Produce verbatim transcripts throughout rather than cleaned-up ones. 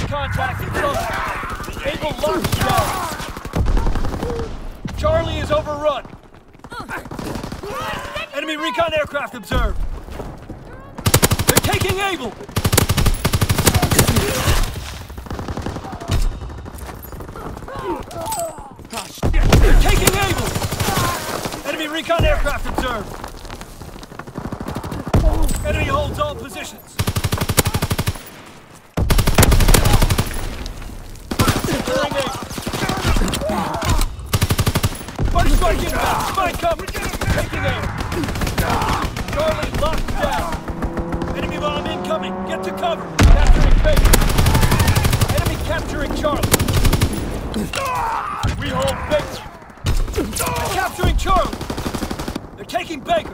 contact in front. Able locked down. Charlie is overrun. Enemy recon aircraft observed. They're taking Able. They're taking Able. Enemy recon aircraft observed. Enemy holds all positions. Buddy strike inbound. Spine cover. Taking aim. Charlie locked down. Enemy bomb incoming. Get to cover. Capturing Baker. Enemy capturing Charlie. We hold Baker. They're capturing Charlie. They're taking Baker.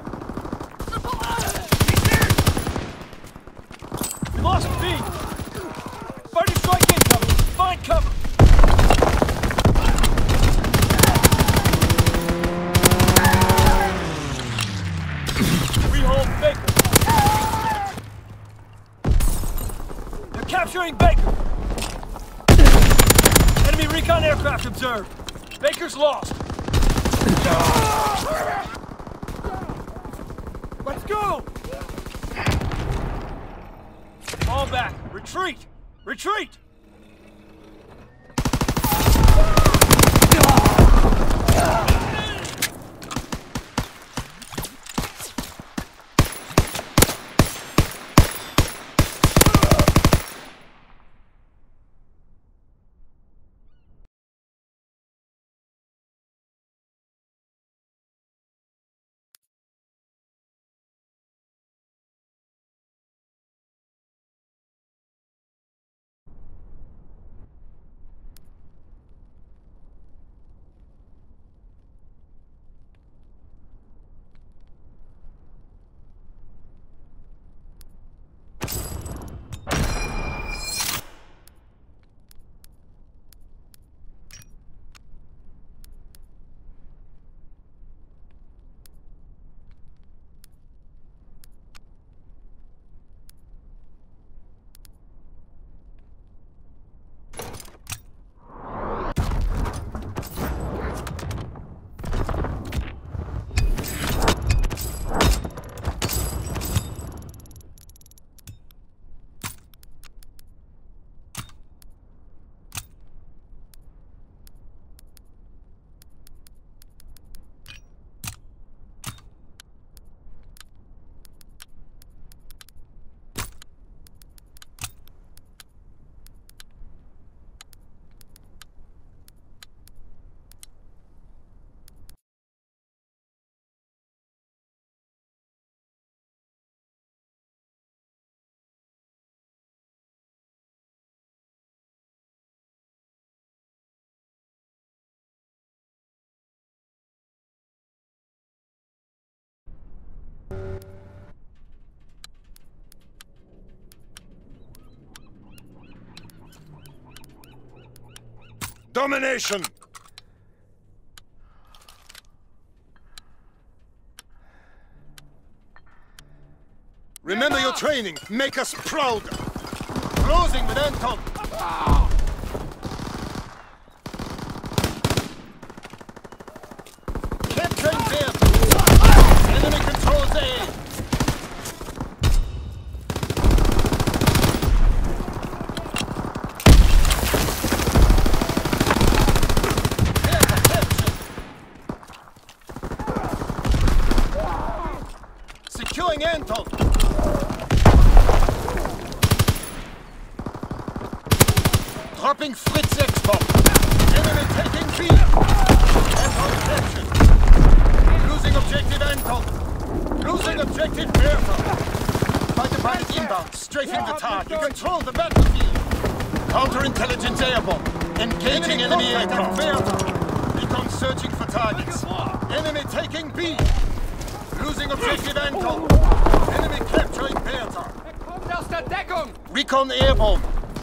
We lost B. Buddy strike incoming. Find cover. Baker. They're capturing Baker. Enemy recon aircraft observed. Baker's lost. Let's go! Fall back. Retreat! Retreat! Domination! Remember your training. Make us proud. Closing with Anton. Capturing there. Enemy controls A. Securing Anton. Dropping Fritz X-bomb. Enemy taking B. Anton captured. Losing objective Anton. Losing objective Bertha. Fighter pilot inbound, strafing the target. Control the battlefield. Counterintelligence airborne. Engaging enemy, enemy aircraft. Bertha. Recon searching for targets. Enemy taking B. Losing objective Anton. Enemy capturing Bertha. Aus der Deckung! Recon airborne.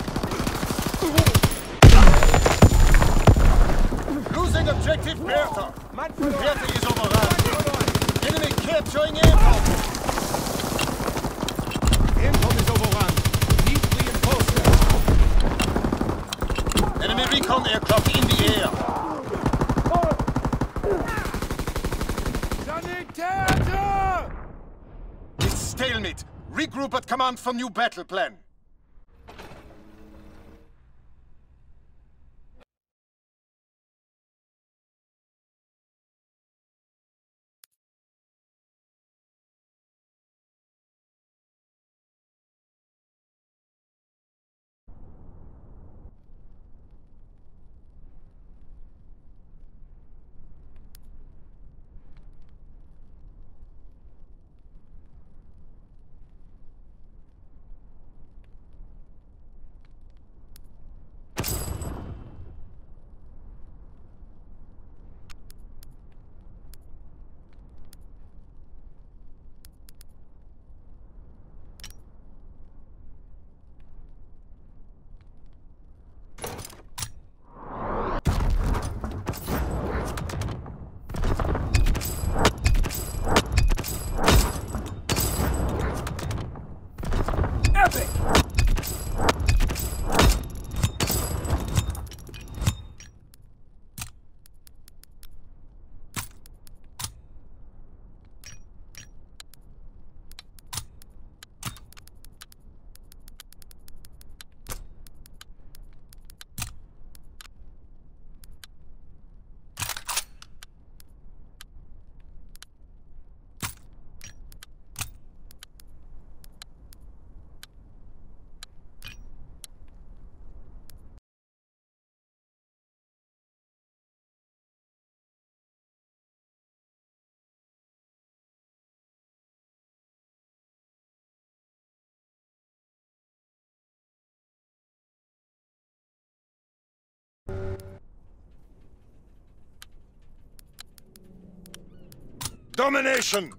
Losing objective Bertha. Bertha is overrun. Enemy capturing Anton. Anton is overrun. Need reinforcements. aircraft in the air. Sanitäter! It's stalemate. Regroup at command for new battle plan. Domination!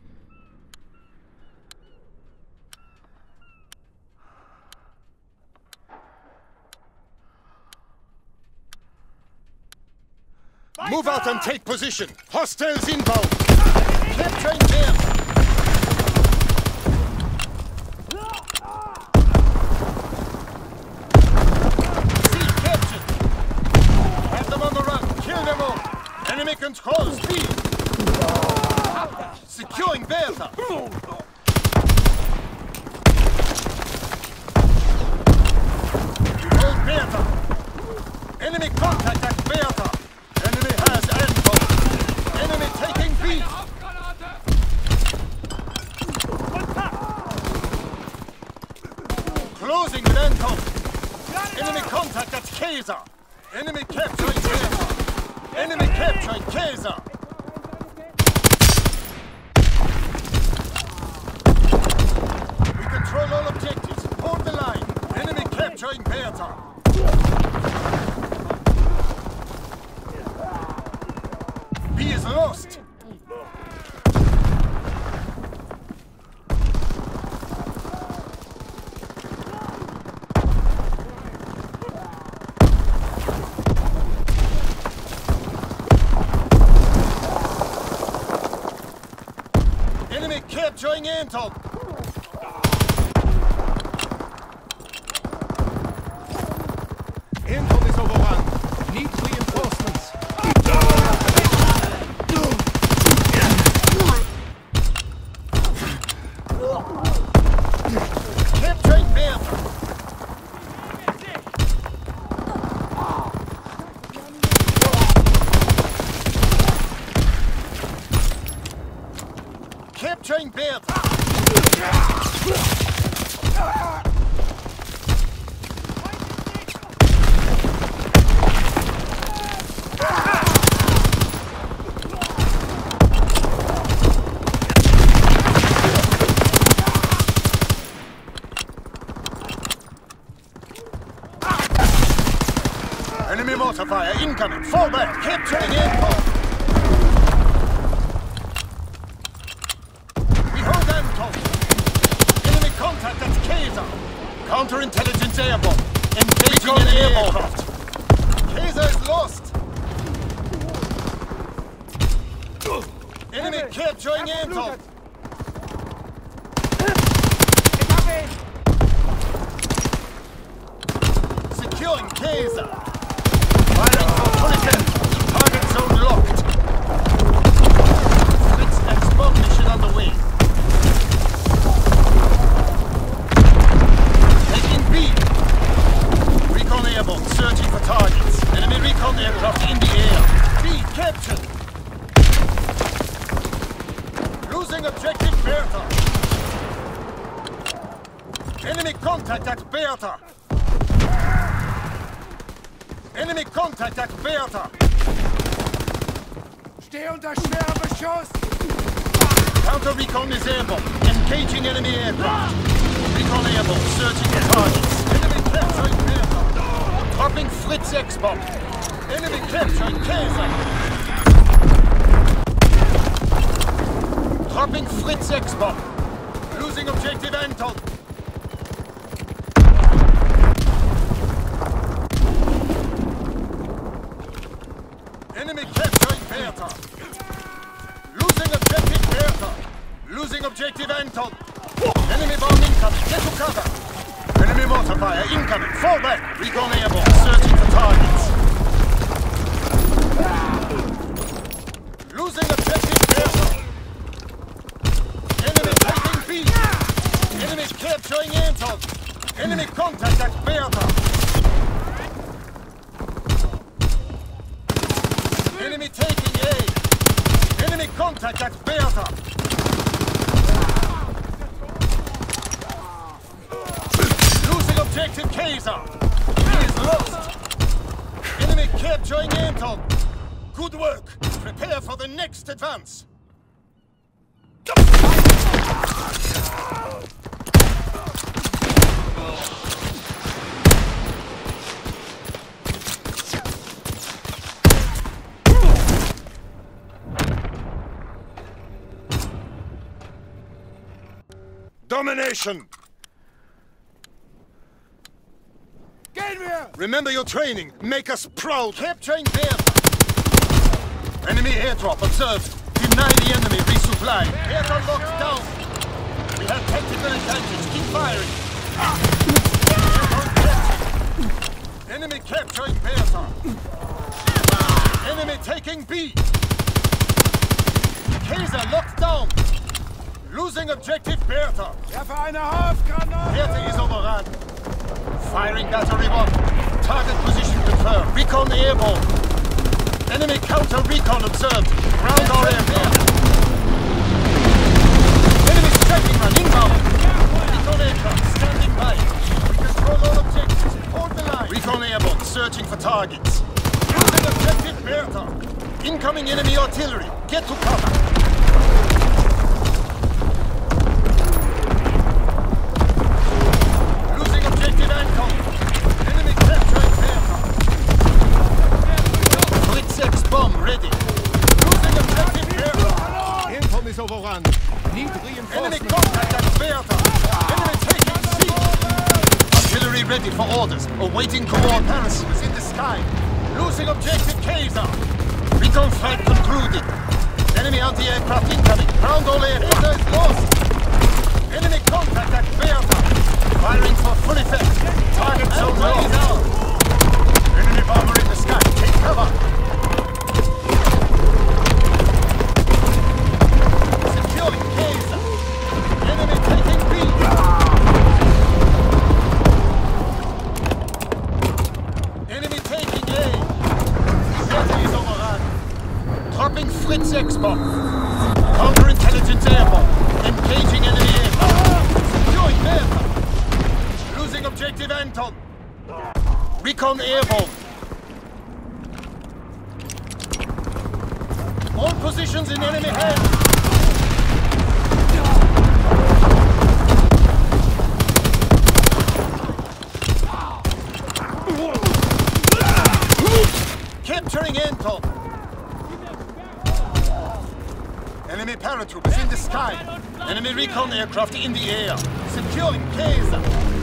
Move out and take position! Hostiles inbound! Capturing them! Sea captured! Have them on the run! Kill them all! Enemy control speed! Securing Bertha! Hold Bertha! Enemy contact at Bertha! Enemy has Anton! Enemy taking B! Closing with Anton! Enemy contact at Kaiser! Enemy capturing Bertha! Enemy capturing Kaiser! Control all objectives. Hold the line. Enemy capturing Bertha. B is lost. Enemy capturing Anton. Anton is overrun. Needs reinforcements. Capturing Bertha. Capturing Bertha. Enemy mortar fire incoming! Fall back! Capturing Anton! We hold Anton! Enemy contact at Kaiser! Counterintelligence airborne! Engaging an aircraft! Kaiser is lost! Enemy capturing Anton! Securing Kaiser! Bertha! Enemy contact at Bertha! Steh unter schwerem Beschuss! Counter recon is airborne. Engaging enemy aircraft. Recon airborne. Searching for targets. Enemy capturing Bertha. Dropping Fritz X-bomb. Enemy capturing Kaiser. Dropping Fritz X-bomb. Losing objective Anton. Enemy capturing Bertha. Losing objective Bertha. Losing objective Anton. Enemy bomb incoming. Get to cover. Enemy mortar fire incoming. Fall back. Recon airborne. Searching for targets. Losing objective Bertha. Enemy taking B. Enemy capturing Anton. Enemy contact at Bertha. Enemy taking A. Enemy contact at Bertha. Losing objective Kaiser. He is lost. Enemy capturing Anton. Good work. Prepare for the next advance. Domination! Gehen wir! Remember your training. Make us proud. Capturing Bertha. Enemy airdrop observed. Deny the enemy resupply. Bertha locked down. We have tactical advantage. Keep firing. Enemy capturing Bertha. Enemy taking B. Kaiser locked down. Losing objective Bertha. Werfe eine Hausgranate! Bertha is overrun. Firing battery one. Target position confirmed. Recon airborne. Enemy counter recon observed. Ground or airborne. Enemy striking run inbound. Recon aircraft standing by. We control all objectives. Hold the line. Recon airborne searching for targets. Losing objective Bertha. Incoming enemy artillery. Get to cover. Enemy capturing Bertha. Fritz X bomb ready. Losing objective Bertha. Anton is overrun. Need reinforcement. Enemy contact at Bertha. Enemy taking C. Artillery ready for orders. Awaiting coordinates. Parachutes in the sky. Losing objective Kaiser. Recon flight concluded. Enemy anti-aircraft incoming. Ground all air. Bertha is lost. Enemy contact at Bertha. Firing for full effect. Target zone locked down. Enemy bomber in the sky. Take cover. Securing Kaiser. Enemy taking B. Enemy taking A. Bertha is overrun. Dropping Fritz X-bomb. Counterintelligence airborne. Engaging enemy aircraft. Securing Bertha. Losing objective Anton. Recon airborne. All positions in enemy hands. Capturing Anton. Enemy paratroopers in the sky. Enemy recon aircraft in the air. Securing Kaiser.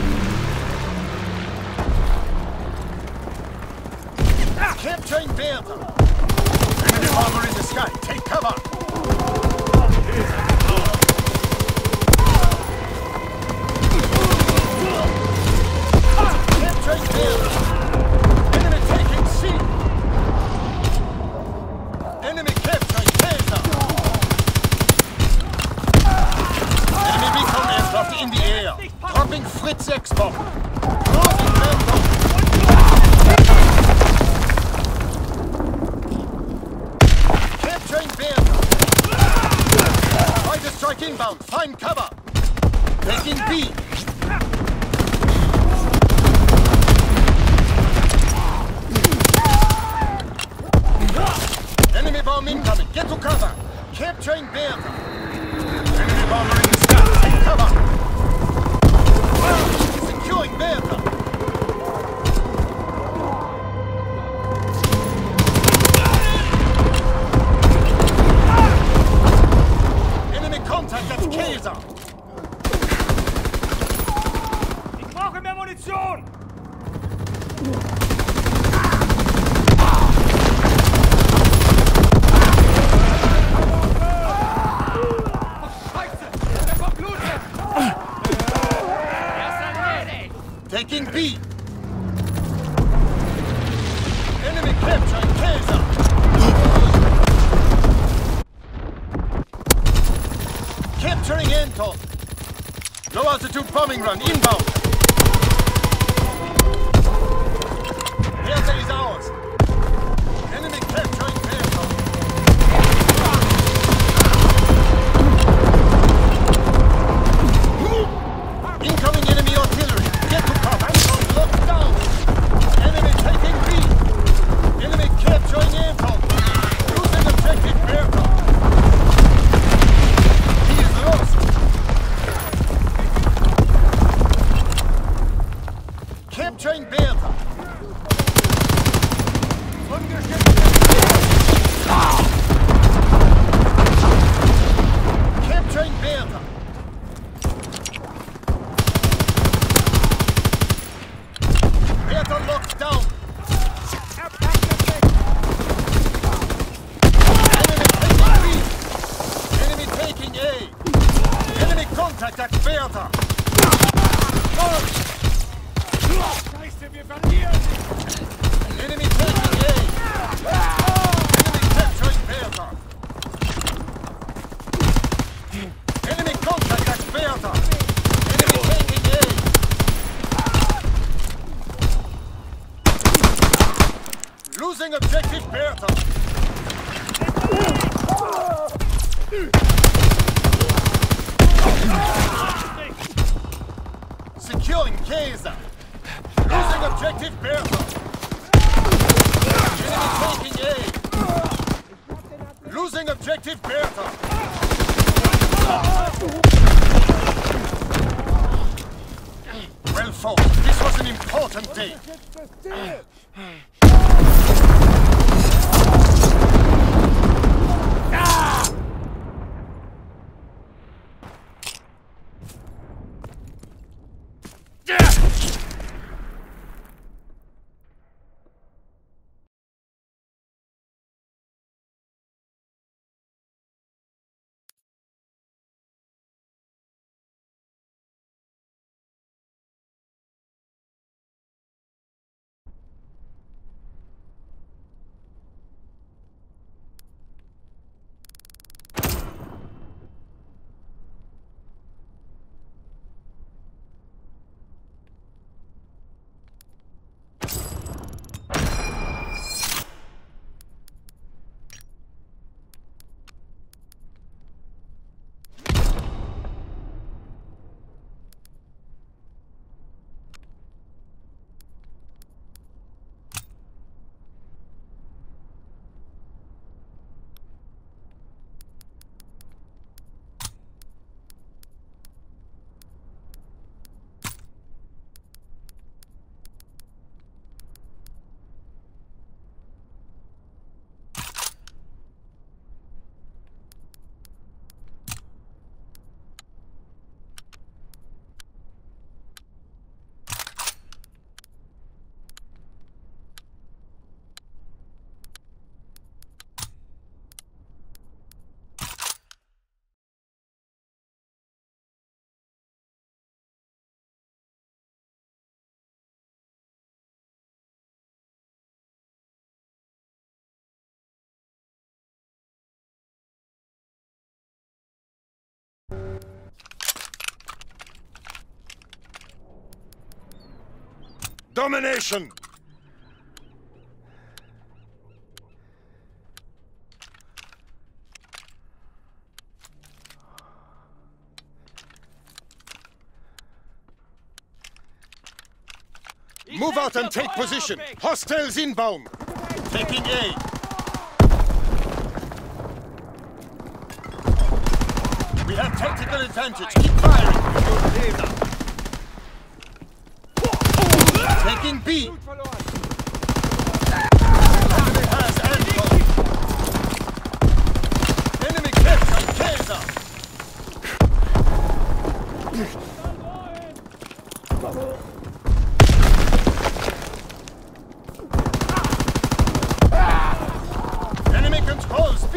Capturing Bertha. Enemy bomber in the sky. Take cover. Capturing Bertha. Enemy taking C. Enemy capturing Kaiser. Enemy recon aircraft in the air. Dropping Fritz X-bomb. Losing Bertha. Fighter strike inbound. Find cover. Taking B. taking B. Enemy capturing Kaiser. Capturing Anton. Low altitude bombing run inbound. Bertha is ours. Enemy capturing Bertha. Incoming enemy artillery. Get to cover. Anton locked down. Enemy taking B. Enemy capturing Anton. Losing objective Bertha. He is lost. Capturing Bertha. Capturing Bertha. Bertha locked down. Enemy taking B. Enemy taking A. Enemy contact at Bertha. Scheiße, wir verlieren! Enemy taking A. Enemy capturing Bertha. Enemy contact at Bertha. Enemy taking A. Losing objective Bertha. Securing Kaiser. Losing objective Bertha. Enemy taking A. Losing objective Bertha. Well fought. This was an important day. Domination! Move out and take position. Hostiles inbound. Taking A. We have tactical advantage. Keep firing. Taking B. Enemy has Anton. Enemy captured Kaiser. Enemy controls B.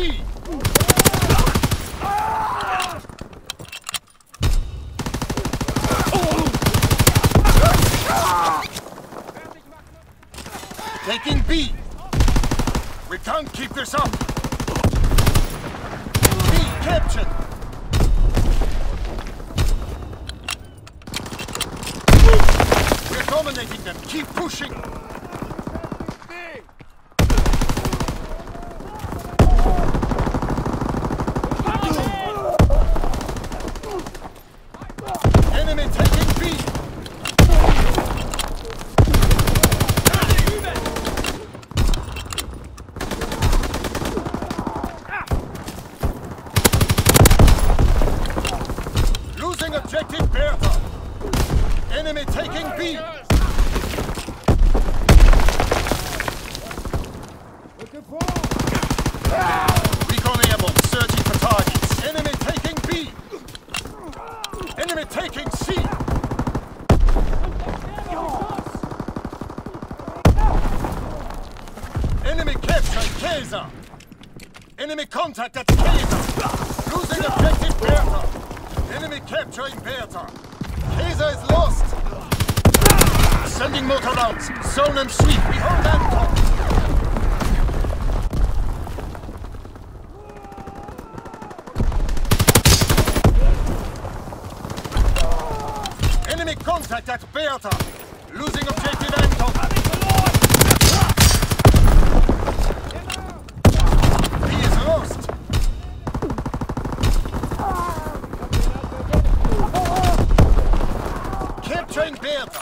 Taking B. We can't keep this up. B captured. We're dominating them. Keep pushing. Enemy taking B. Losing objective Bertha. Enemy taking B. Recon airborne searching for targets. Enemy taking B. Enemy taking C. Enemy capturing Kaiser. Enemy contact at Kaiser. Losing objective Bertha. Enemy capturing Bertha. Kaiser is lost. Sending motor rounds. Zone and sweep. We hold Anton. Enemy contact at Bertha. Losing objective Anton. He is lost. Capturing Bertha.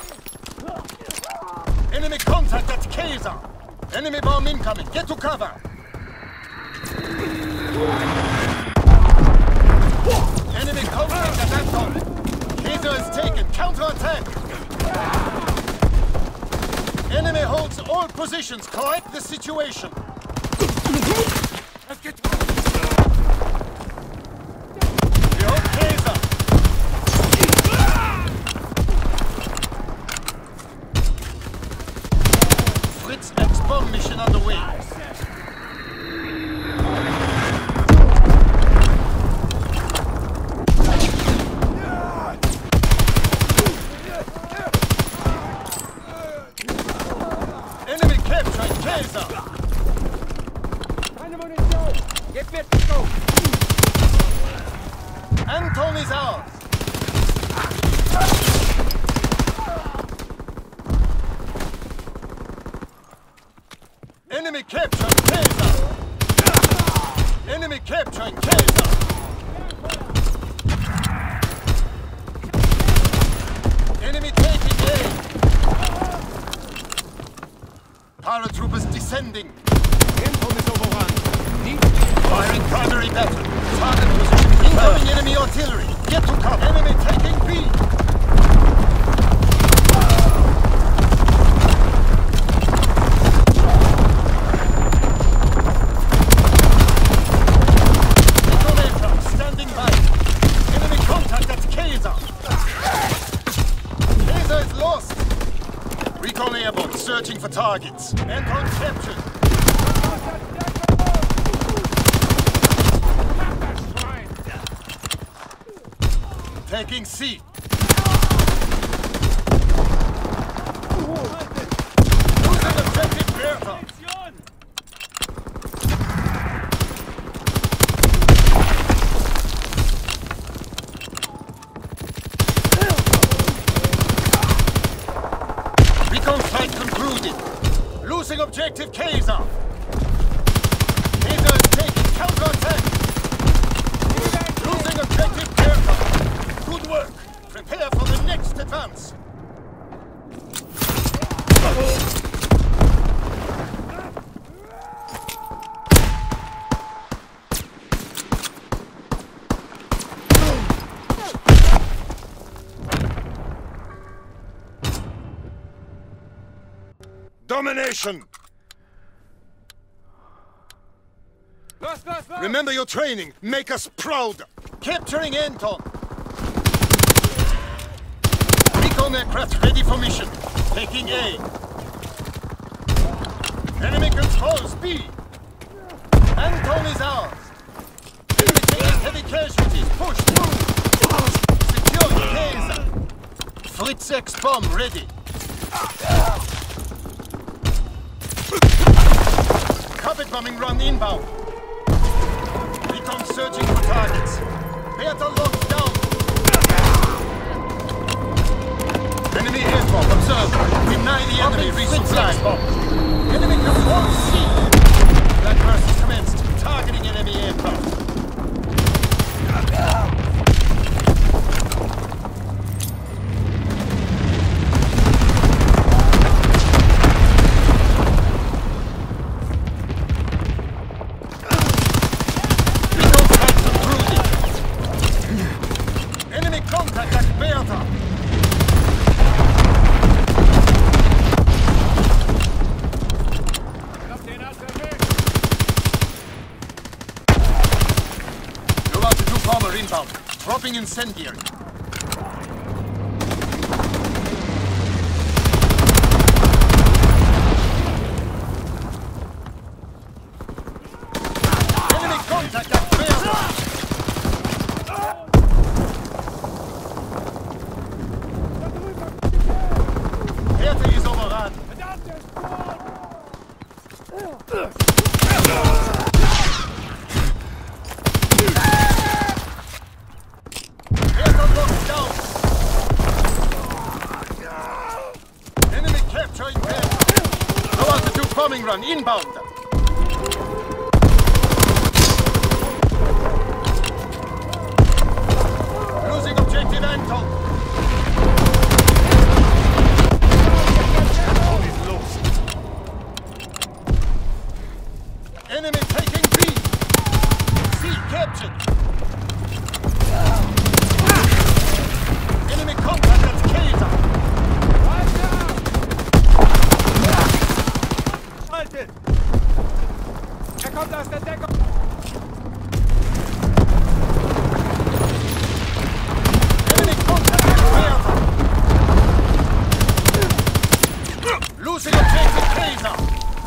Enemy contact at Kaiser. Enemy bomb incoming. Get to cover. Enemy contact at Anton. Kaiser is taken. Counter-attack. Enemy holds all positions. Correct the situation. Let's get We hold Kaiser. Fritz X-bomb mission underway. Enemy capturing Kaiser. Get fit, go! Anton is ours. Enemy capturing Kaiser. Enemy capturing Kaiser. Enemy taking A. Paratroopers descending. Anton is overrun. Need Firing primary battle. Target position. Incoming enemy artillery. Get to cover. Enemy taking B. Detonator standing by. Enemy contact at Kaiser. Kaiser is lost. Recon airborne searching for targets. Anton captured. Taking C. Losing objective Bertha. Recon flight concluded. Losing objective Kaiser. Kaiser is taking counter-attack. Losing objective Bertha. Good work. Prepare for the next advance. Domination! Los, los, los! Remember your training. Make us proud. Capturing Anton. Recon aircraft ready for mission. Taking A. Enemy controls B. Anton is ours. Enemy taking heavy casualties. Push through. Securing Kaiser. Fritz X bomb ready. anti-bombing run inbound. Recon searching for targets. Bertha locked down. Enemy aircraft observed. Deny the enemy resupply. Enemy control C. That burst is commenced. Targeting enemy aircraft. Inbound. Dropping incendiary. Enemy contact at Bertha. Bertha is overrun. Bombing run inbound. Losing objective Anton. Anton is lost. Enemy taking B. C captured. Enemy contact at Kaiser. Er kommt aus der Deckung! Enemy contact at Bertha! Losing objective Kaiser!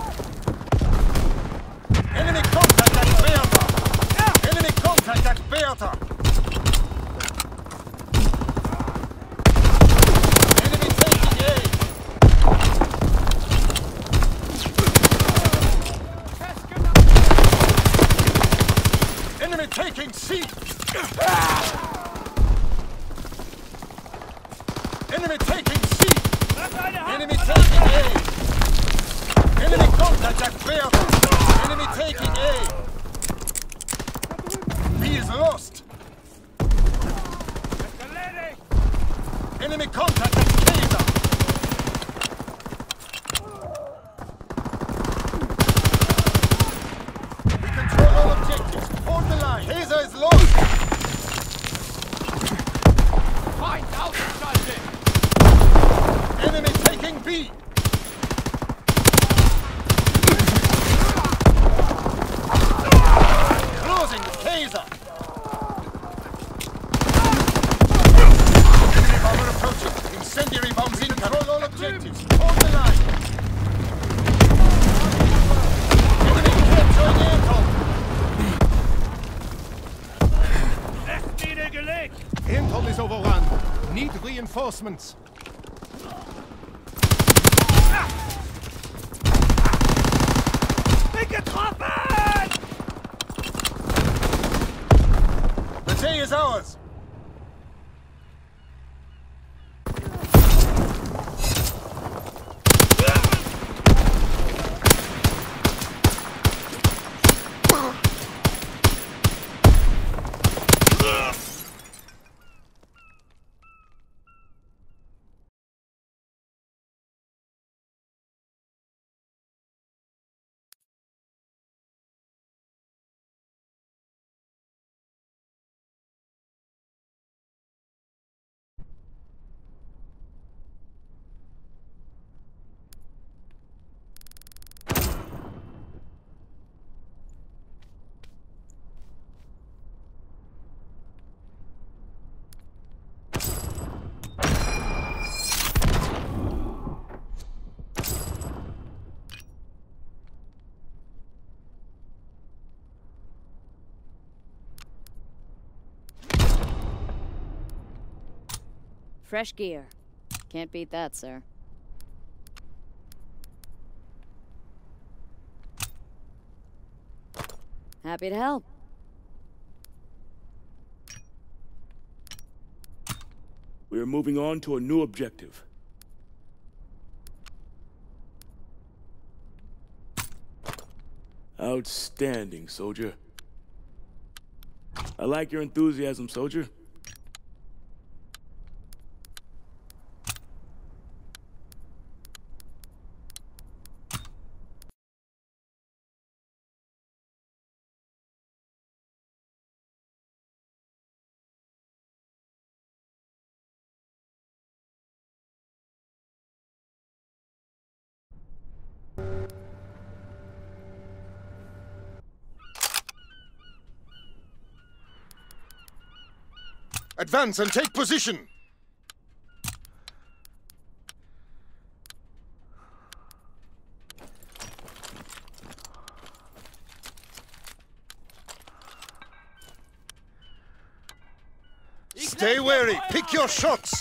Enemy contact at Bertha! Enemy contact at Bertha! Enemy taking A! Enemy taking C! Enemy taking C! Enemy taking A! Enemy contact at Bertha! Enemy taking A! B is lost! Enemy contact at Kaiser! We control all objectives. Hold the line. Kaiser is lost! Feind ausgeschaltet! Enemy taking B! Closing the Kaiser! Enemy bomber approaching. Incendiary bombs in. Control all objectives. Hold the line. Enemy capturing Anton. Anton is overrun. Need reinforcements. Bin getroffen! The day is ours. Fresh gear. Can't beat that, sir. Happy to help. We are moving on to a new objective. Outstanding, soldier. I like your enthusiasm, soldier. Advance and take position! Stay wary! Pick your shots!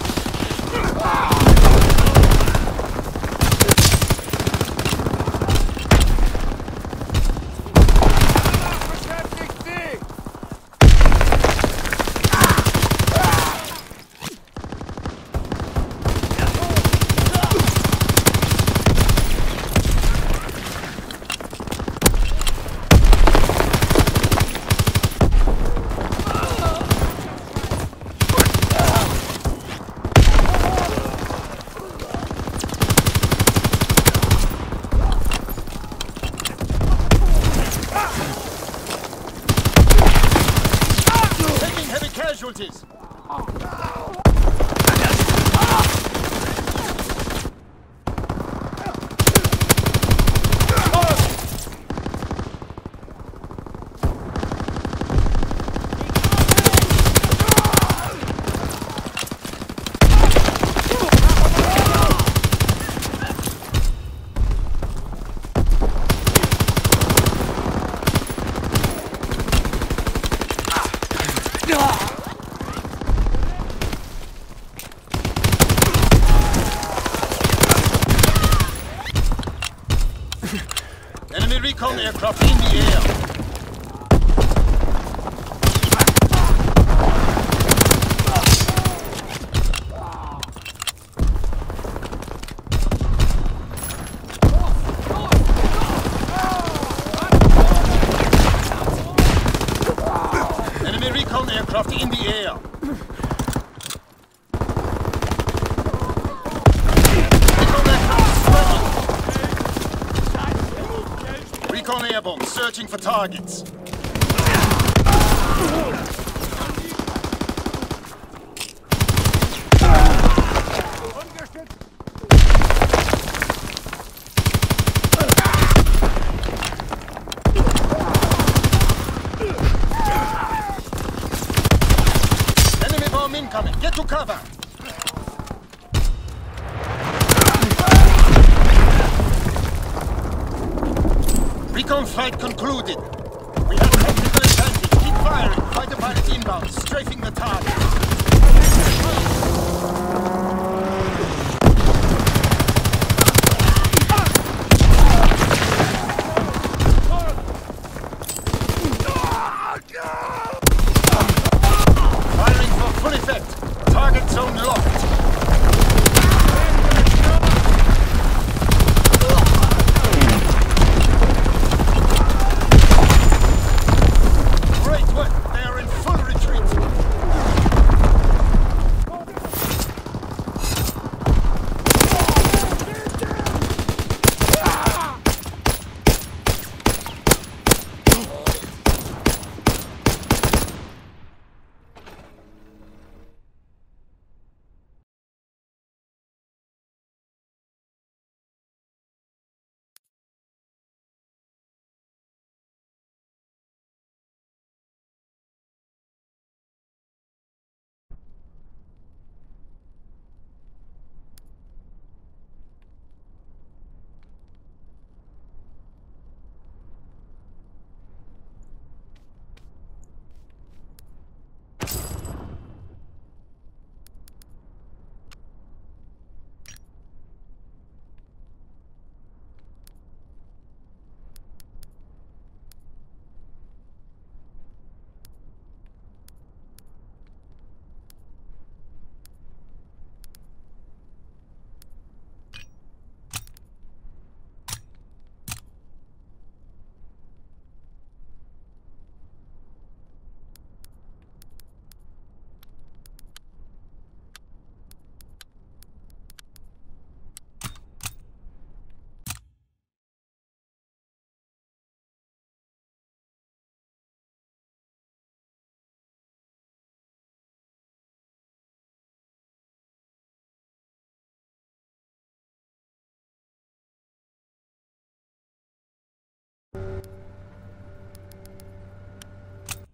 Casualties! Enemy recon aircraft in the air. Enemy recon aircraft in the air. Recon airborne, searching for targets. Enemy bomb incoming, get to cover! Recon flight concluded. We have technical advantage. Keep firing. Fighter pilot inbound, strafing the target. Firing for full effect. Target zone locked. Great work! They are in full retreat!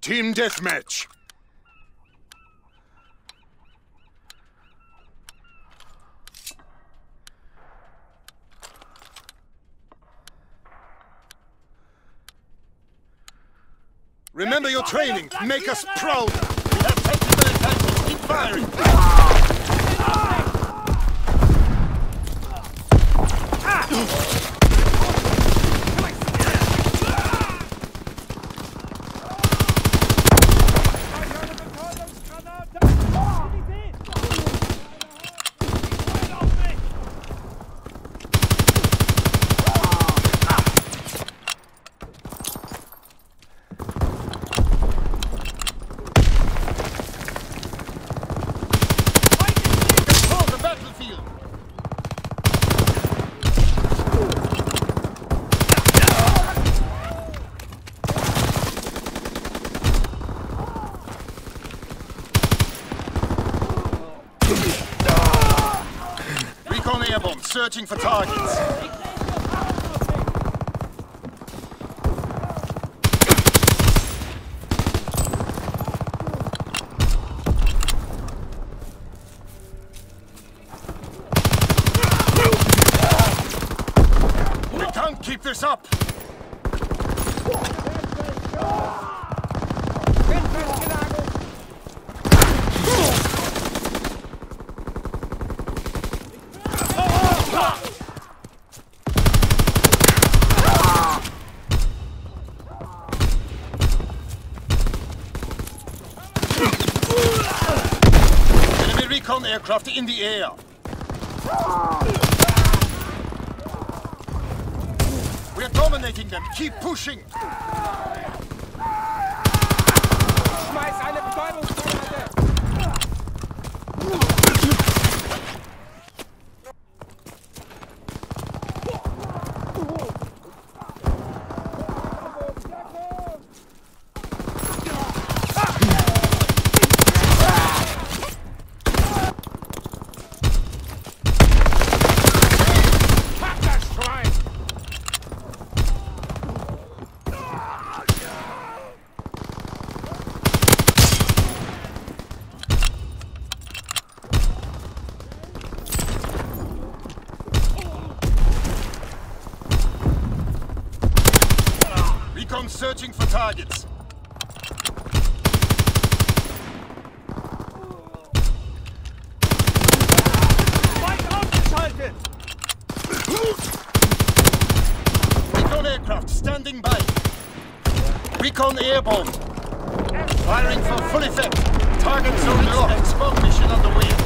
Team deathmatch. Remember your training. Make us proud. We have technical advantage. Keep firing. Control the battlefield. Recon airborne, searching for targets. We can't keep this up. Enemy recon aircraft in the air. We're dominating them. Keep pushing. Schmeiß eine Betäubungsgranate! Pack das Schwein! Recon searching for targets. Feind ausgeschaltet! Recon aircraft standing by. Recon airborne. Firing for full effect. Target zone locked. Export mission underway.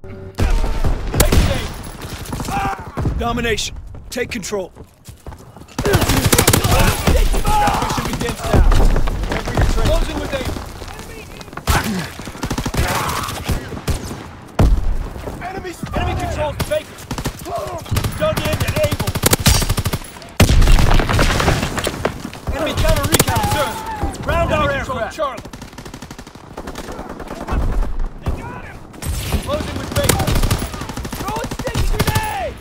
Taking aim. Domination. Take control. Mission begins now. Remember your training. Closing with aim. Enemy, enemy controls Baker. Dug in and able. Enemy counter recon observed. Round our aircraft. Charlie. They got him. Closing with Baker. Throw a sticky grenade.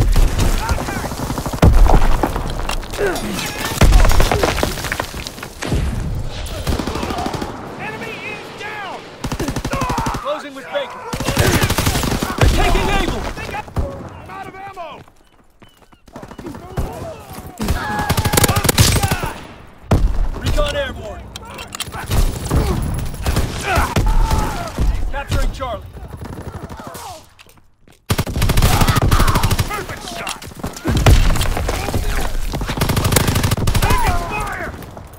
Enemy is down. Closing with Baker. They're taking Able. I'm out of ammo. Recon airborne. Capturing Charlie. Perfect shot. Taking fire.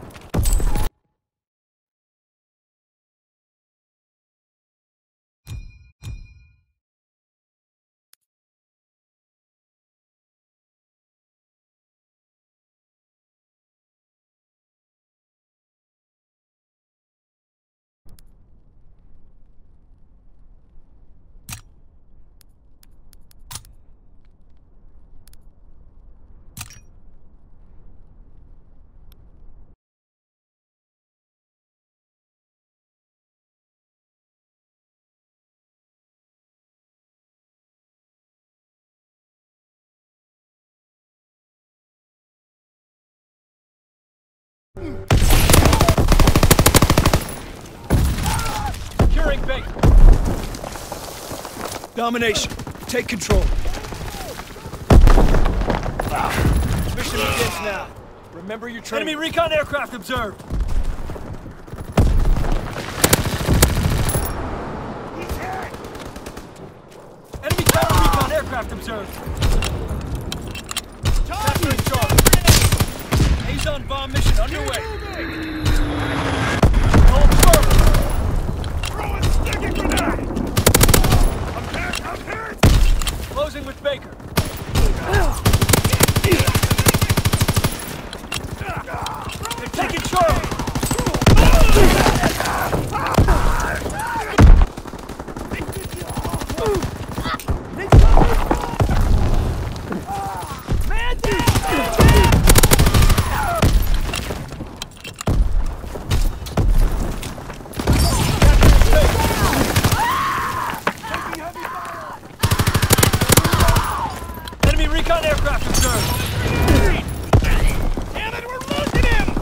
Securing Baker. Domination. Take control. Mission begins now. Remember your training. Enemy recon aircraft observed. Enemy counter recon aircraft observed. Capturing Charlie. Azon bomb mission underway. Hold firm. Throw a sticky grenade. I'm hit. I'm hit. Closing with Baker. They're taking Charlie. Man down! Enemy recon aircraft observed. Damn it, we're losing him!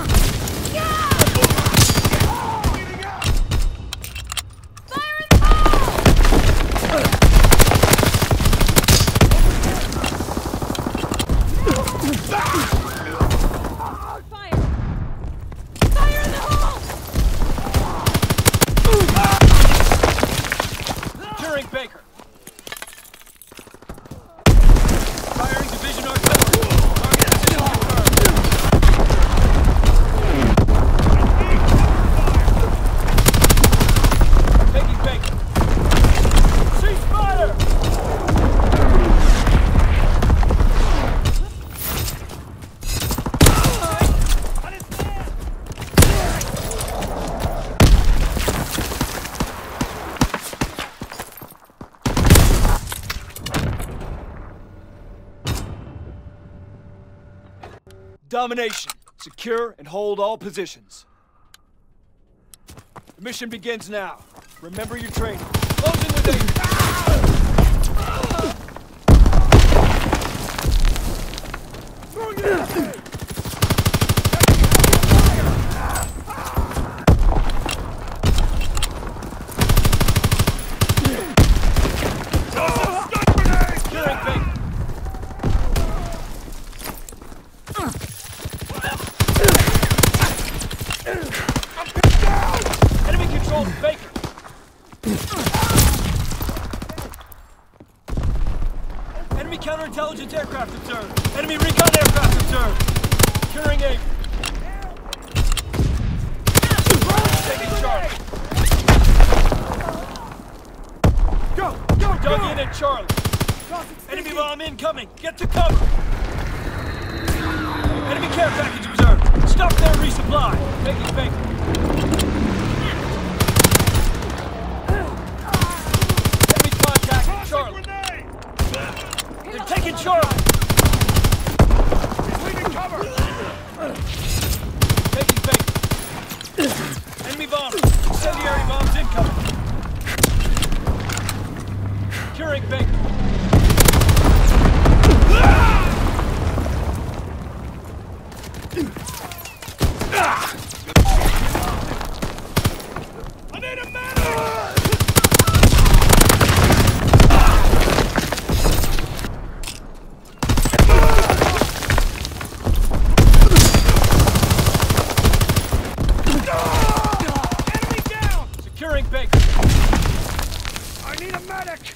Fire in the hole! Fire! Fire in the hole! Securing Baker. Firing division artillery. Target position confirmed. Taking Baker. Cease fire! On his man! Domination. Secure and hold all positions. The mission begins now. Remember your training. Closing with aim. Securing Baker. Enemy controls Baker. Enemy counterintelligence aircraft observed. Enemy recon aircraft observed. Securing aim. Taking Charlie. Go! We're dug in at Charlie. Enemy bomb incoming. Get to cover. Enemy care package observed. Stop their resupply. Taking Baker. Enemy contact at Charlie. They're taking Charlie. Leaving cover! Taking Baker. Enemy bomb. Incendiary bombs incoming. Securing Baker. I need a medic! Enemy down! Securing Baker. I need a medic!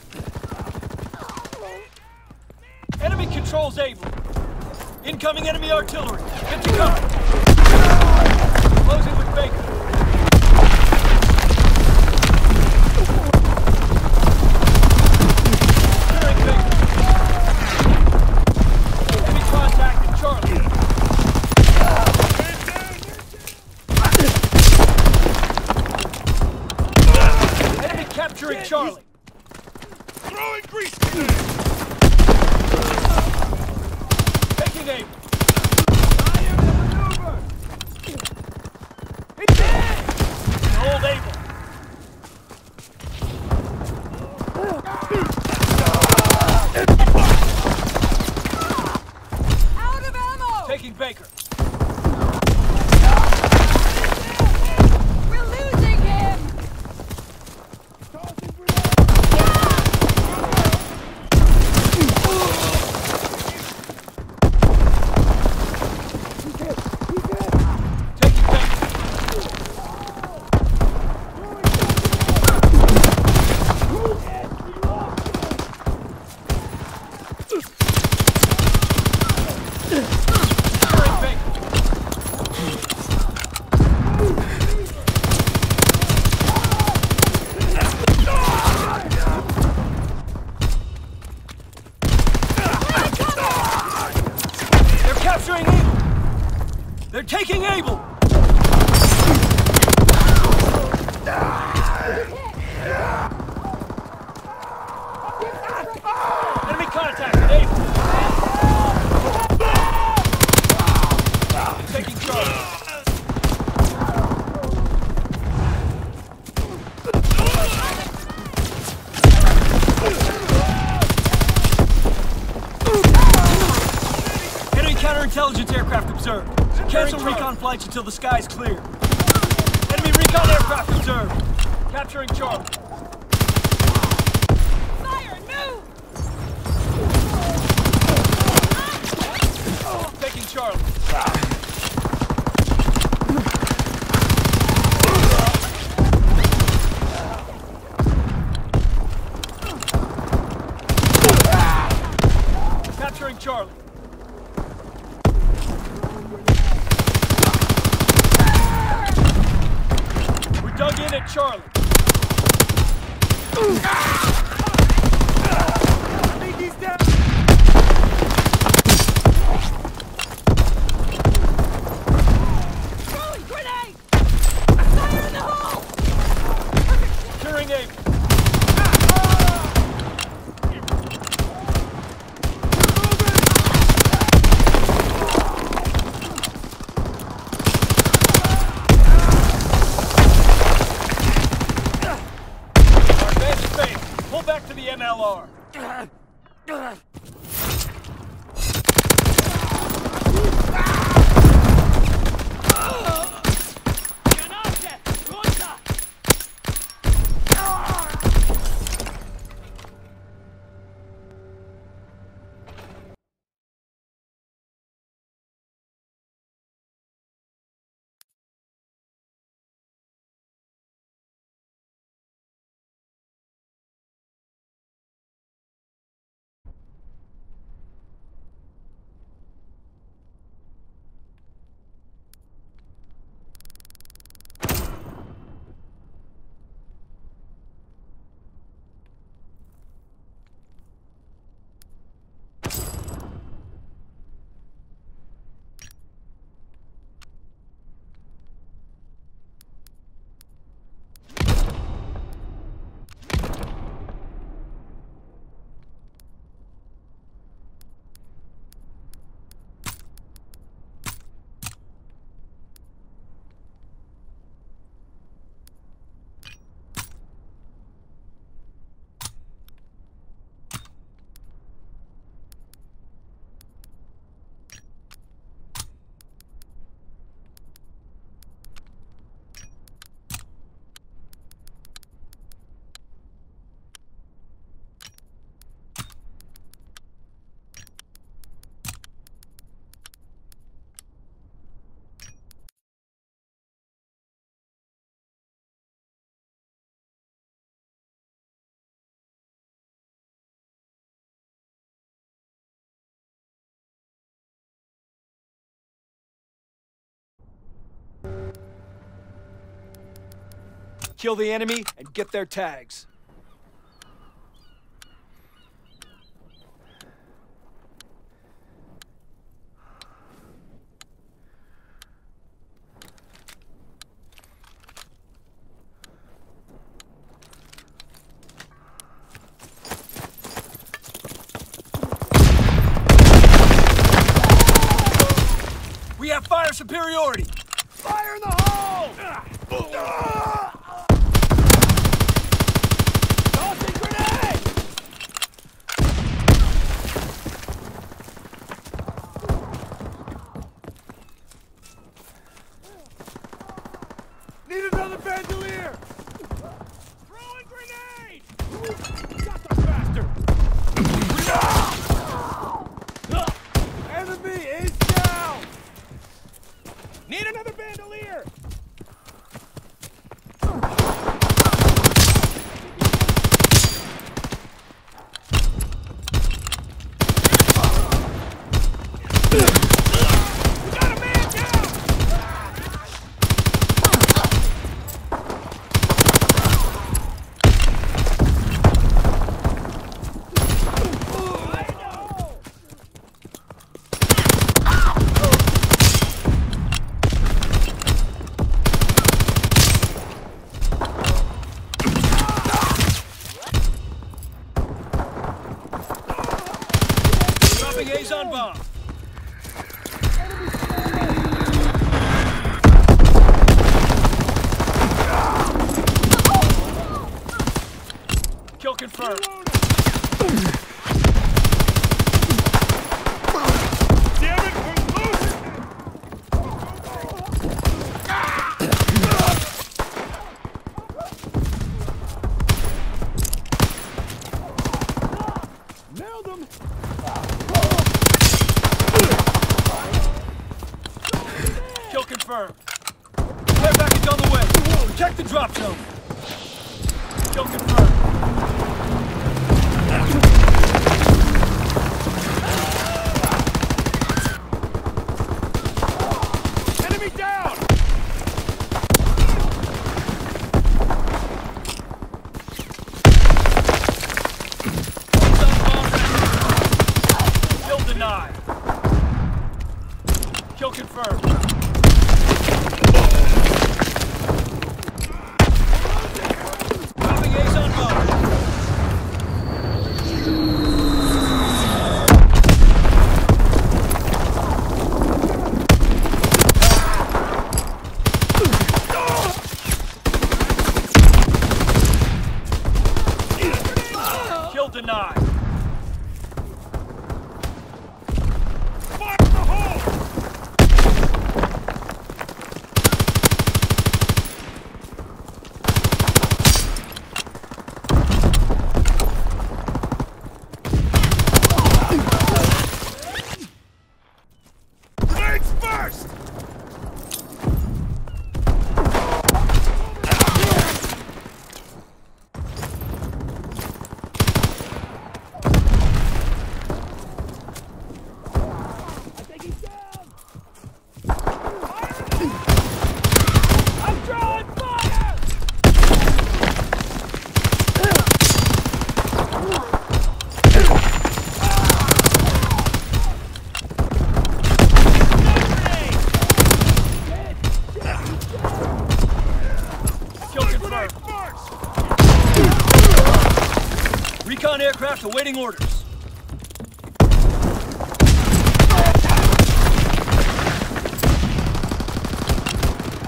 Enemy controls Able. Incoming enemy artillery. Get to cover. Closing with Baker. Securing Baker. Enemy contact at Charlie. Enemy capturing Charlie. Throwing grease grenade! Taking Able. Hold Able. Out of ammo! Taking Baker. We're losing him! Taking Baker. Securing Baker. They're capturing Able. They're taking Able. Enemy contact at Able. Taking Charlie. Enemy counterintelligence aircraft observed. Cancel recon flights until the sky's clear. Enemy recon aircraft observed. Capturing Charlie. Fire! Move! Taking Charlie. Capturing Charlie. We're dug in at Charlie. I need these down! Throwing grenade! Fire in the hole! Securing Able. Our advance is fading. Pull back to the M L R. Kill the enemy and get their tags. We have fire superiority! Fire in the hole! Tossing grenade! Need another bandolier! Throwing grenade! Got the bastard! Enemy is down! Need another bandolier! We got a man down! Dropping Azon bomb. Kill confirmed. Damn it, we're losing! Nailed him! Kill confirmed. Care package on the way. Protect the drop zone. Kill confirmed. Enemy down! Azon bomb. Kill denied. Kill confirmed. Dropping Azon bomb. Kill denied. Fire in the hole! Grenades first! I think he's down! Fire! I'm drawing fire! Kill confirmed. Recon aircraft awaiting orders.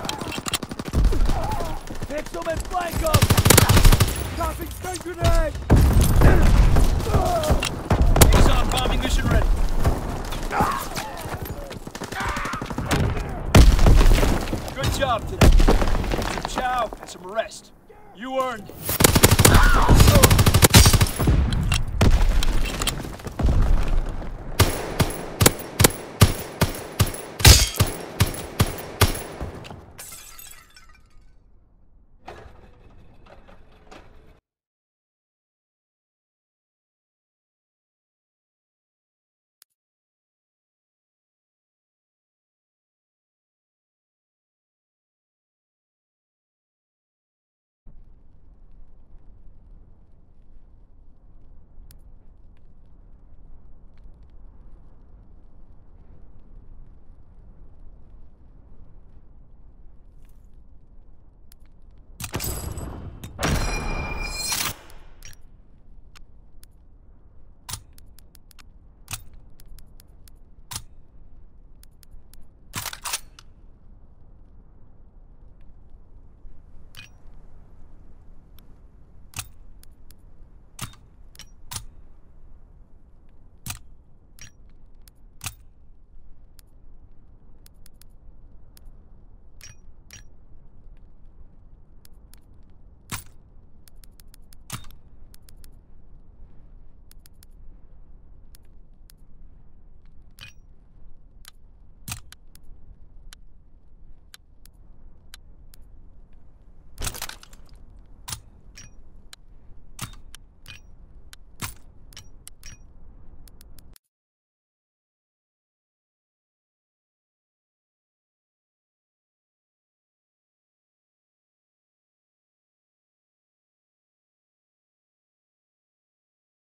Hit them and flank them! Tossing stun grenade!